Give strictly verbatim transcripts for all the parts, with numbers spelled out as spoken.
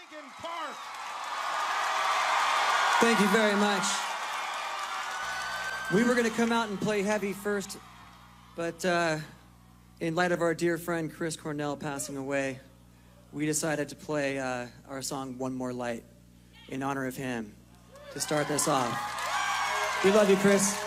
Linkin Park. Thank you very much. We were going to come out and play heavy first, but uh, in light of our dear friend Chris Cornell passing away, we decided to play uh, our song One More Light in honor of him to start this off. We love you, Chris.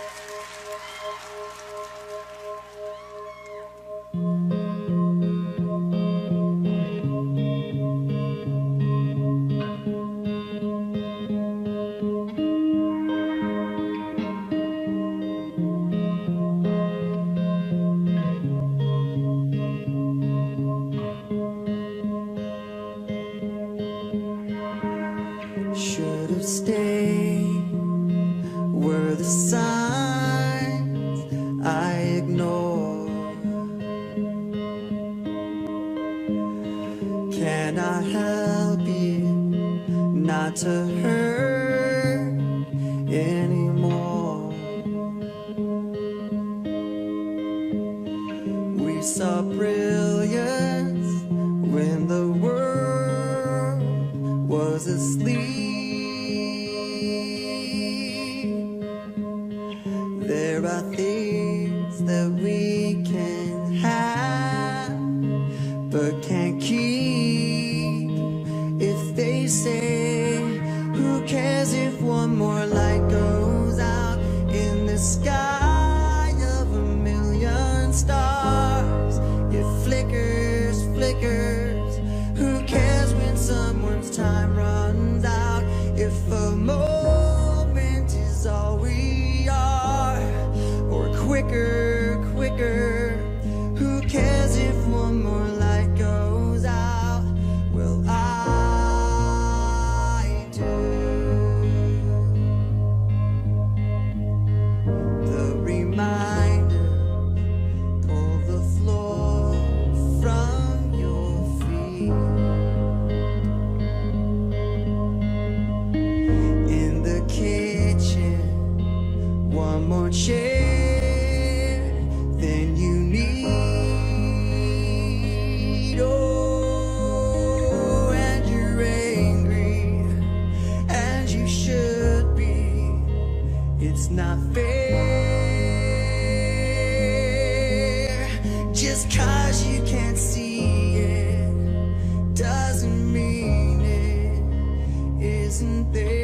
Should have stayed, were the signs I ignored. Cannot help you not to hurt anymore. We saw brilliance when the world was asleep. There are things that we can have but can't keep. If they say, who cares if one more light goes out in the sky of a million stars? It flickers, flickers. Who cares when someone's time runs out? If a moment is all we are, or quicker, quicker. Who cares if one more light goes out? Well, I do. The reminder, pull the floor from your feet. In the kitchen, one more chair than you need. Oh, and you're angry, and you should be. It's not fair. Just 'cause you can't see it doesn't mean it isn't there.